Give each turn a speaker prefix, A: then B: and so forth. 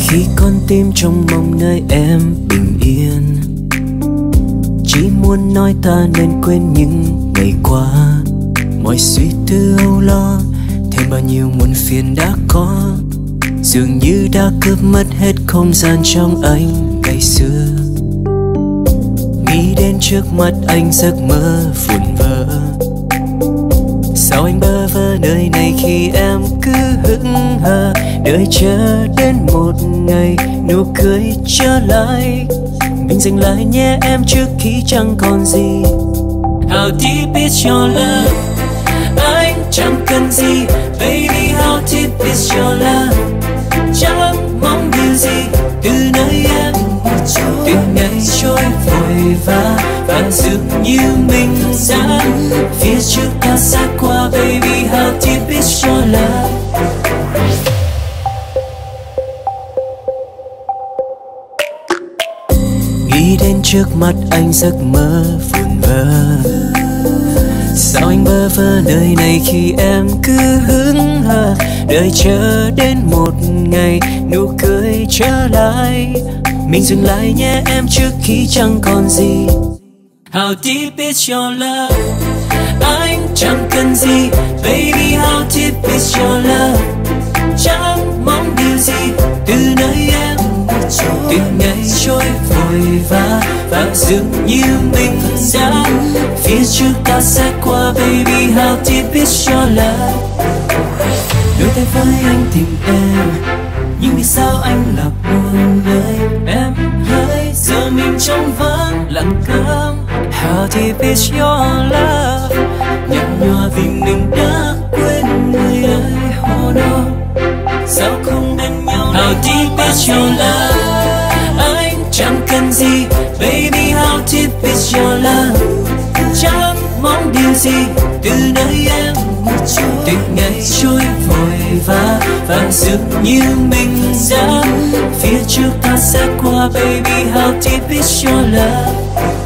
A: Khi con tim trong mong nơi em bình yên, chỉ muốn nói ta nên quên những ngày qua. Mọi suy tư âu lo, thêm bao nhiêu muộn phiền đã có, dường như đã cướp mất hết không gian trong anh ngày xưa. Nghĩ đến trước mắt anh giấc mơ vụn vỡ, sao anh bơ vơ nơi này khi em cứ hững hờ, đợi chờ đến một ngày nụ cười trở lại. Mình dừng lại nhé em trước khi chẳng còn gì. How deep is your love, anh chẳng cần gì. Baby how deep is your love, chẳng mong điều gì từ nơi em. Từ ngày trôi vội vã và dường như mình đã phía trước ta xa qua. Baby how deep is your love. Nghĩ đến trước mắt anh giấc mơ vụn vỡ, sao anh bơ vơ nơi này khi em cứ hững hờ, đợi chờ đến một ngày nụ cười trở lại. Mình dừng lại nhé em trước khi chẳng còn gì. How deep is your love, anh chẳng cần gì. Baby how deep is your love, chẳng mong điều gì từ nơi em. Từ ngày trôi vội vã và dường như mình đã phía trước ta sẽ qua. Baby how deep is your love. Đôi tay với anh tìm em, nhưng vì sao anh lạc buồn nơi em hỡi. Giờ mình trong vắng lặng câm. How deep is your love, nhạt nhòa vì mình đã quên người ơi. Oh no, sao không bên nhau. How deep is your love, anh chẳng cần gì. Baby how deep is your love, chẳng mong điều gì từ nơi em. Từ ngày trôi vội vã và dường như mình đã phía trước ta sẽ qua. Baby how deep is your love.